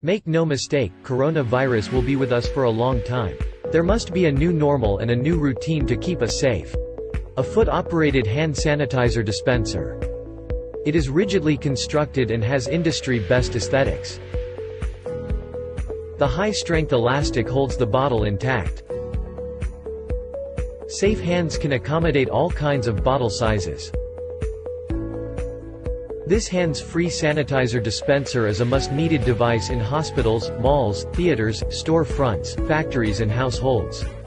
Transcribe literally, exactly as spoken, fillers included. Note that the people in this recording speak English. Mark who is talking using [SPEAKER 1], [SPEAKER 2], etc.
[SPEAKER 1] Make no mistake, coronavirus will be with us for a long time. There must be a new normal and a new routine to keep us safe. A foot-operated hand sanitizer dispenser. It is rigidly constructed and has industry-best aesthetics. The high-strength elastic holds the bottle intact. Safe hands can accommodate all kinds of bottle sizes. This hands-free sanitizer dispenser is a must-needed device in hospitals, malls, theaters, store fronts, factories and households.